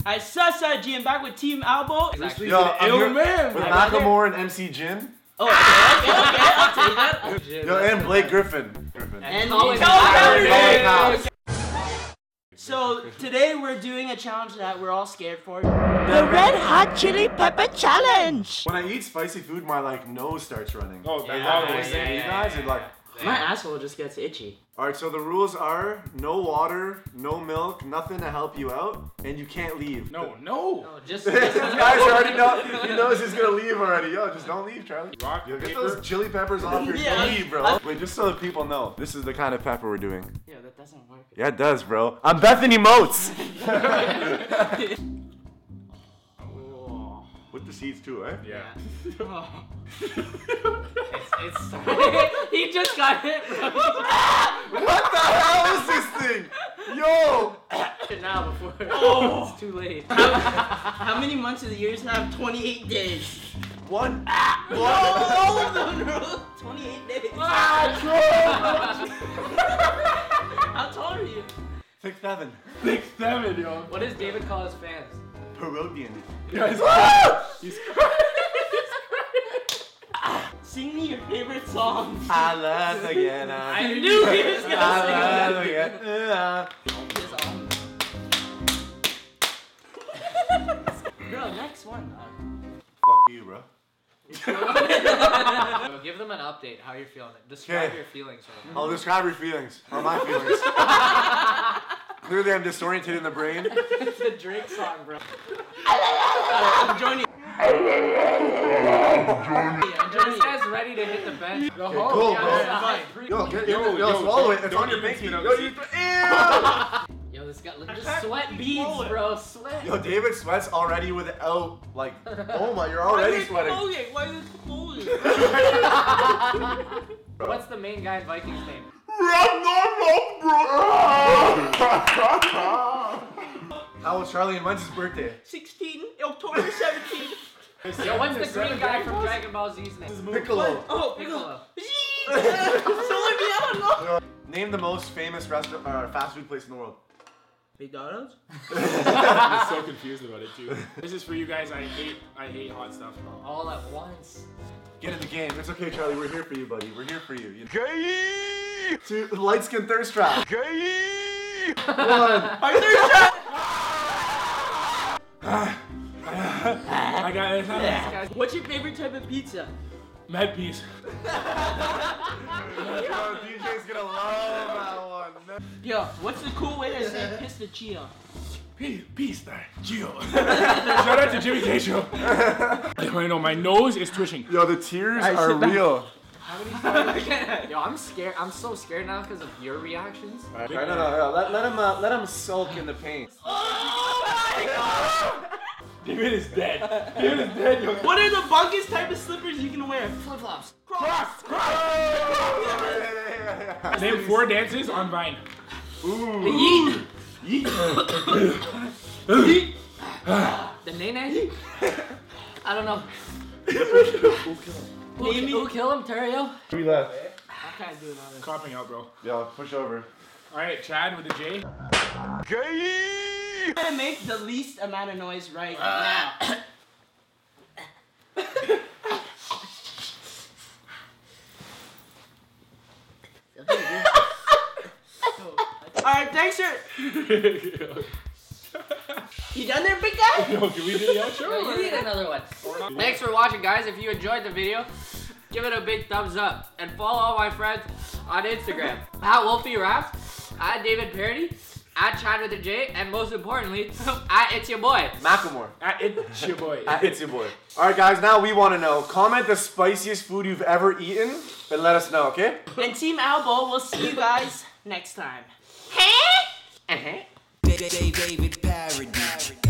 I Sasa G, I'm back with Team Albo. Exactly. Yo, I'm here man. with Macklemore and MC Jin. Oh, okay, I'll take that. Yo, and Blake Griffin. And Colin Colin. Powers. So today we're doing a challenge that we're all scared for. The Red Hot Chili Pepper Challenge. When I eat spicy food, my nose starts running. Oh, You yeah. guys are like. My asshole just gets itchy. Alright, so the rules are no water, no milk, nothing to help you out, and you can't leave. No. No, just You guys already know. He knows he's gonna leave already. Yo, just don't leave, Charlie. Rock, Yo, get paper. those chili peppers off your Yeah. sleeve, bro. Wait, just so that people know, this is the kind of pepper we're doing. Yeah, that doesn't work. Yeah, it does, bro. I'm Bethany Moats. Oh. With the seeds too, eh? Yeah. Oh. It's he just got hit, bro. What the hell is this thing? Yo! Now before Oh. it's too late. How many months of the year have 28 days? One. All of them, bro. 28 days. How tall are you? 6'7". 6'7", yo. What does David call his fans? Parodian. Guys, he's Sing me your favorite song. I love again. I knew he was gonna I love sing again. His own. that. Bro, next one. Fuck you, bro. Give them an update. How you're feeling? Describe Okay. your feelings right now. I'll describe your feelings, or my feelings. Clearly, I'm disoriented in the brain. It's a Drake song, bro. I'm joining. This guy's ready to hit the bench. the Cool, whole. bro. Yo, get it. Yo, swallow it. It's on your pinky. Yo, you. Yo, this guy, look at the sweat beads, bro. Sweat. Yo, David sweats already without, like, oh my, you're already sweating. Why is it exploding? What's the main guy in Vikings name? How was Charlie and when's his birthday? 16, October 17th. Yo, what's the green guy from Dragon Ball Z's name? Piccolo. Oh, Piccolo. Name the most famous restaurant, fast food place in the world. McDonald's? I'm so confused about it too. This is for you guys. I hate hot stuff. All at once. Get in the game. It's okay, Charlie. We're here for you, buddy. We're here for you. Gay! Two light skin thirst trap. Gay! One. I got it. What's your favorite type of pizza? Mad piece. Yo, DJ's gonna love that one. Yo, what's the cool way to say pistachio? Peace there, Gio. Shout out to Jimmy K Show. I know my nose is twitching. Yo, the tears Alright, are sit back. real. How many times? Yo, I'm scared. I'm so scared now because of your reactions. Alright, no. Let him sulk in the paint. David is dead. David is dead, yo. What are the bunkest type of slippers you can wear? Flip flops. Crocs. Name 4 dances on Vine. Yeet. The nene? I don't know. Name Who me. kill him, Terrio? We left. I can't do it on this. Copping out, bro. Yo, push over. All right, Chad with the J. I'm gonna make the least amount of noise right now. Alright, thanks, sir. You done there, big guy? Yo, can we do the outro? Yo, you need another one. Thanks for watching, guys. If you enjoyed the video, give it a big thumbs up. And follow all my friends on Instagram. At Wolfie Raps, at David Parody, at Chad with the J, and most importantly, at It's Your Boy. Macklemore. It's your boy. It's your boy. Alright, guys, now we want to know. Comment the spiciest food you've ever eaten and let us know, okay? And Team Albo, we'll see you guys next time. David Parody.